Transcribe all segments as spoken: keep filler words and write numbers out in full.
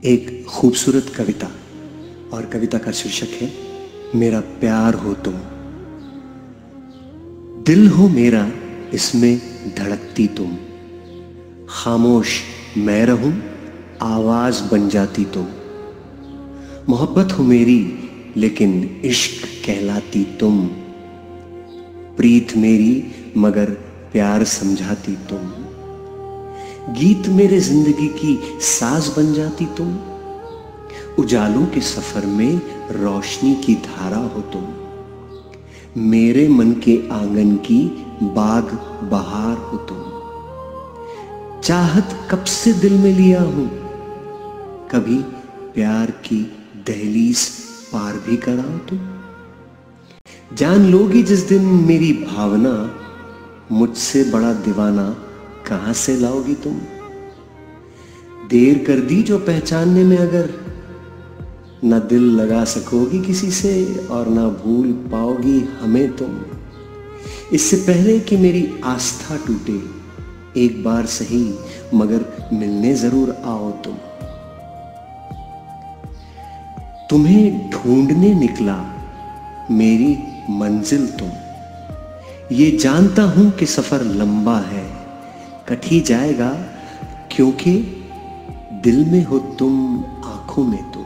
एक खूबसूरत कविता, और कविता का शीर्षक है मेरा प्यार हो तुम। दिल हो मेरा इसमें धड़कती तुम, खामोश मैं रहूं आवाज बन जाती तुम। मोहब्बत हो मेरी लेकिन इश्क कहलाती तुम, प्रीत मेरी मगर प्यार समझाती तुम। गीत मेरे जिंदगी की साज बन जाती तुम, उजालों के सफर में रोशनी की धारा हो तुम। मेरे मन के आंगन की बाग बहार हो तुम। चाहत कब से दिल में लिया हूं, कभी प्यार की दहलीज पार भी कराओ तुम। जान लोगी जिस दिन मेरी भावना, मुझसे बड़ा दीवाना कहां से लाओगी तुम। देर कर दी जो पहचानने में, अगर ना दिल लगा सकोगी किसी से और ना भूल पाओगी हमें तुम। इससे पहले कि मेरी आस्था टूटे, एक बार सही मगर मिलने जरूर आओ तुम। तुम्हें ढूंढने निकला मेरी मंजिल तुम, ये जानता हूं कि सफर लंबा है, कट ही जाएगा क्योंकि दिल में हो तुम, आंखों में तुम।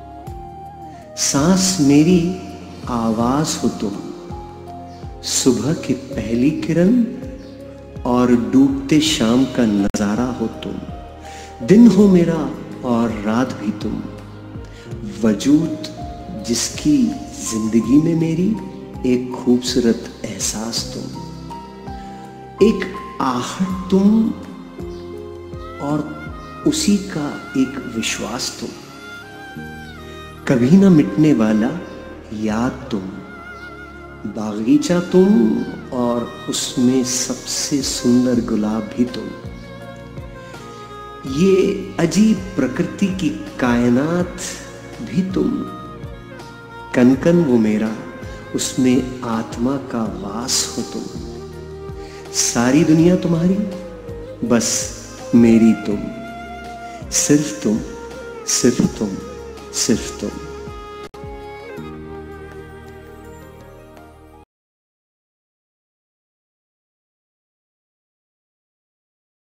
सांस मेरी आवाज हो तुम, सुबह की पहली किरण और डूबते शाम का नजारा हो तुम। दिन हो मेरा और रात भी तुम, वजूद जिसकी जिंदगी में मेरी एक खूबसूरत एहसास तुम। एक आहट तुम और उसी का एक विश्वास तुम। कभी ना मिटने वाला याद तुम, बागीचा तुम और उसमें सबसे सुंदर गुलाब भी तुम। ये अजीब प्रकृति की कायनात भी तुम, कन कन वो मेरा उसमें आत्मा का वास हो तुम। सारी दुनिया तुम्हारी बस मेरी तुम, सिर्फ तुम, सिर्फ तुम, सिर्फ तुम।